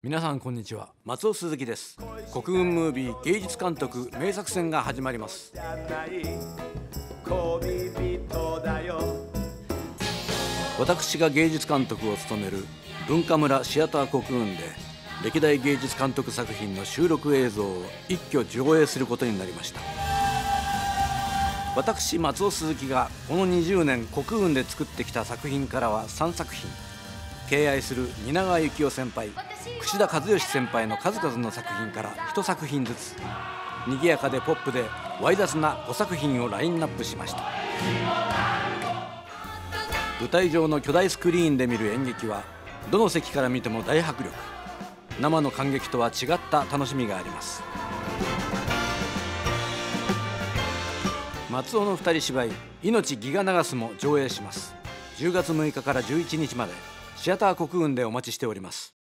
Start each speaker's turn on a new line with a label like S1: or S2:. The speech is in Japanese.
S1: 皆さんこんにちは、松尾鈴木です。国軍ムービー芸術監督名作選が始まります。私が芸術監督を務める文化村シアター国軍で歴代芸術監督作品の収録映像を一挙上映することになりました。私松尾鈴木がこの20年国軍で作ってきた作品からは3作品、敬愛する蜷川幸雄先輩、櫛田和義先輩の数々の作品から1作品ずつ、賑やかでポップでわい雑な5作品をラインナップしました。舞台上の巨大スクリーンで見る演劇はどの席から見ても大迫力、生の観劇とは違った楽しみがあります。松尾の2人芝居命ギガ流すも上映します。10月6日から11日までシアター国軍でお待ちしております。